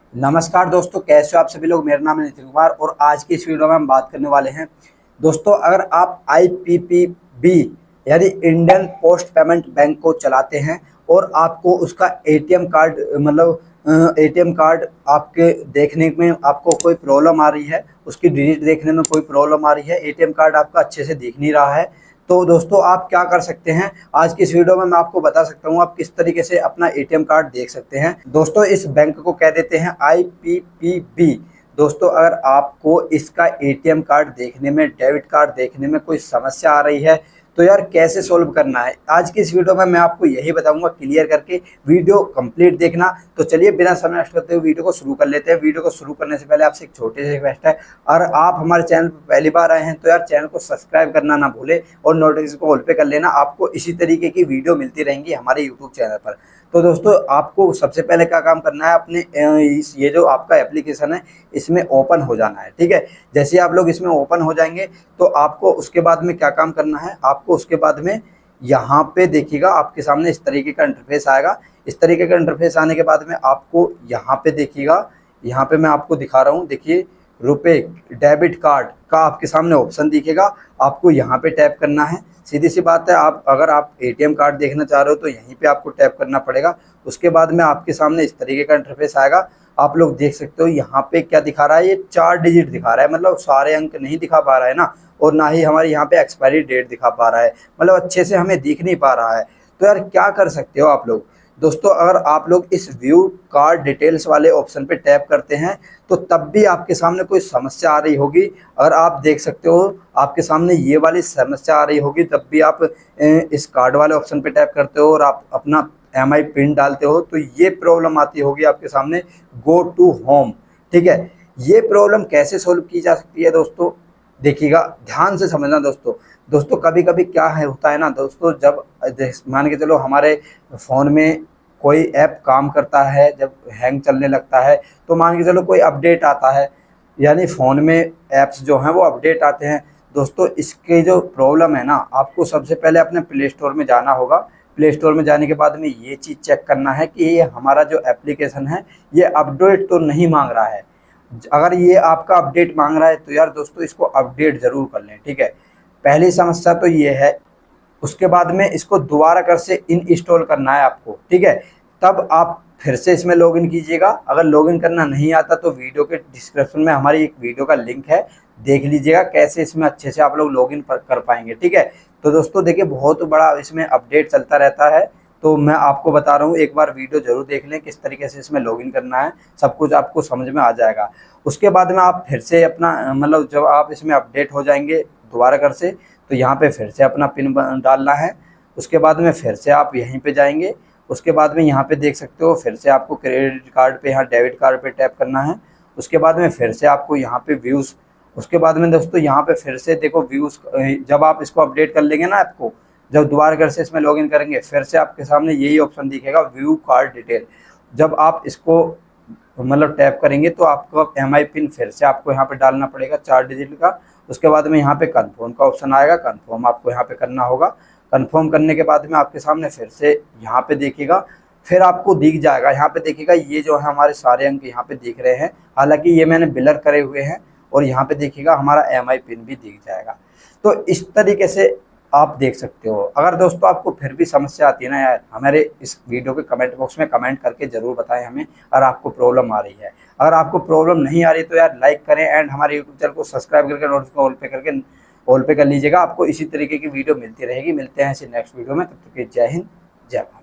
नमस्कार दोस्तों, कैसे हो आप सभी लोग। मेरा नाम है नितिन कुमार और आज की इस वीडियो में हम बात करने वाले हैं दोस्तों, अगर आप आईपीपीबी यानी इंडियन पोस्ट पेमेंट बैंक को चलाते हैं और आपको उसका एटीएम कार्ड एटीएम कार्ड आपके देखने में आपको कोई प्रॉब्लम आ रही है, उसकी डिजिट देखने में कोई प्रॉब्लम आ रही है, एटीएम कार्ड आपका अच्छे से दिख नहीं रहा है, तो दोस्तों आप क्या कर सकते हैं। आज की इस वीडियो में मैं आपको बता सकता हूं आप किस तरीके से अपना एटीएम कार्ड देख सकते हैं। दोस्तों इस बैंक को कह देते हैं आईपीपीबी। दोस्तों अगर आपको इसका एटीएम कार्ड देखने में, डेबिट कार्ड देखने में कोई समस्या आ रही है तो यार कैसे सोल्व करना है, आज की इस वीडियो में मैं आपको यही बताऊंगा क्लियर करके। वीडियो कंप्लीट देखना। तो चलिए बिना समय नष्ट करते हुए वीडियो को शुरू कर लेते हैं। वीडियो को शुरू करने से पहले आपसे एक छोटी सी रिक्वेस्ट है, अगर आप हमारे चैनल पर पहली बार आए हैं तो यार चैनल को सब्सक्राइब करना ना भूले और नोटिफिकेशन को ऑल पे कर लेना। आपको इसी तरीके की वीडियो मिलती रहेंगी हमारे यूट्यूब चैनल पर। तो दोस्तों आपको सबसे पहले क्या काम करना है, अपने ये जो आपका एप्लीकेशन है इसमें ओपन हो जाना है। ठीक है, जैसे आप लोग इसमें ओपन हो जाएंगे तो आपको उसके बाद में क्या काम करना है, आपको उसके बाद में यहाँ पे देखिएगा आपके सामने इस तरीके का इंटरफेस आएगा। इस तरीके का इंटरफेस आने के बाद में आपको यहाँ पे देखिएगा, यहाँ पे मैं आपको दिखा रहा हूँ, देखिए रुपए डेबिट कार्ड का आपके सामने ऑप्शन दिखेगा। आपको यहाँ पे टैप करना है। सीधी सी बात है, आप अगर आप एटीएम कार्ड देखना चाह रहे हो तो यहीं पे आपको टैप करना पड़ेगा। उसके बाद में आपके सामने इस तरीके का इंटरफेस आएगा। आप लोग देख सकते हो यहाँ पे क्या दिखा रहा है, ये 4 डिजिट दिखा रहा है, मतलब सारे अंक नहीं दिखा पा रहा है ना, और ना ही हमारे यहाँ पे एक्सपायरी डेट दिखा पा रहा है, मतलब अच्छे से हमें दिख नहीं पा रहा है। तो यार क्या कर सकते हो आप लोग दोस्तों, अगर आप लोग इस व्यू कार्ड डिटेल्स वाले ऑप्शन पे टैप करते हैं तो तब भी आपके सामने कोई समस्या आ रही होगी। अगर आप देख सकते हो आपके सामने ये वाली समस्या आ रही होगी, तब भी आप इस कार्ड वाले ऑप्शन पे टैप करते हो और आप अपना एमआई पिन डालते हो तो ये प्रॉब्लम आती होगी आपके सामने, गो टू होम। ठीक है, ये प्रॉब्लम कैसे सोल्व की जा सकती है दोस्तों, देखिएगा ध्यान से समझना दोस्तों। दोस्तों कभी कभी क्या है होता है ना दोस्तों, जब मान के चलो हमारे फ़ोन में कोई ऐप काम करता है, जब हैंग चलने लगता है तो मान के चलो कोई अपडेट आता है, यानी फ़ोन में ऐप्स जो हैं वो अपडेट आते हैं। दोस्तों इसके जो प्रॉब्लम है ना, आपको सबसे पहले अपने प्ले स्टोर में जाना होगा। प्ले स्टोर में जाने के बाद में ये चीज़ चेक करना है कि ये हमारा जो एप्लीकेशन है ये अपडेट तो नहीं मांग रहा है। अगर ये आपका अपडेट मांग रहा है तो यार दोस्तों इसको अपडेट ज़रूर कर लें। ठीक है, पहली समस्या तो ये है। उसके बाद में इसको दोबारा कर से इंस्टॉल करना है आपको। ठीक है, तब आप फिर से इसमें लॉगिन कीजिएगा। अगर लॉगिन करना नहीं आता तो वीडियो के डिस्क्रिप्शन में हमारी एक वीडियो का लिंक है, देख लीजिएगा कैसे इसमें अच्छे से आप लोग लॉगिन कर पाएंगे। ठीक है, तो दोस्तों देखिए बहुत बड़ा इसमें अपडेट चलता रहता है, तो मैं आपको बता रहा हूँ एक बार वीडियो जरूर देख लें किस तरीके से इसमें लॉगिन करना है, सब कुछ आपको समझ में आ जाएगा। उसके बाद में आप फिर से अपना जब आप इसमें अपडेट हो जाएंगे दोबारा कर से, तो यहाँ पे फिर से अपना पिन डालना है। उसके बाद में फिर से आप यहीं पे जाएंगे। उसके बाद में यहाँ पे देख सकते हो फिर से आपको क्रेडिट कार्ड पे, यहाँ डेबिट कार्ड पे टैप करना है। उसके बाद में फिर से आपको यहाँ पे व्यूज़, उसके बाद में दोस्तों यहाँ पे फिर से देखो व्यूज़, जब आप इसको अपडेट कर लेंगे ना आपको, जब दोबारा कर से इसमें लॉगिन करेंगे फिर से आपके सामने यही ऑप्शन दिखेगा, व्यू कार्ड डिटेल। जब आप इसको टैप करेंगे तो आपको एमआई पिन फिर से आपको यहाँ पे डालना पड़ेगा 4 डिजिट का। उसके बाद में यहाँ पे कन्फर्म का ऑप्शन आएगा, कन्फर्म आपको यहाँ पे करना होगा। कन्फर्म करने के बाद में आपके सामने फिर से यहाँ पे देखिएगा, फिर आपको दिख जाएगा, यहाँ पे देखिएगा ये जो है हमारे सारे अंक यहाँ पे दिख रहे हैं, हालांकि ये मैंने बिलर करे हुए हैं, और यहाँ पे देखिएगा हमारा एमआई पिन भी दिख जाएगा। तो इस तरीके से आप देख सकते हो। अगर दोस्तों आपको फिर भी समस्या आती है ना यार, हमारे इस वीडियो के कमेंट बॉक्स में कमेंट करके ज़रूर बताएं हमें अगर आपको प्रॉब्लम आ रही है। अगर आपको प्रॉब्लम नहीं आ रही तो यार लाइक करें एंड हमारे यूट्यूब चैनल को सब्सक्राइब करके नोटिफिकेशन ऑल पे कर लीजिएगा। आपको इसी तरीके की वीडियो मिलती रहेगी। मिलते हैं इसी नेक्स्ट वीडियो में, तब तक के जय हिंद जय भारत।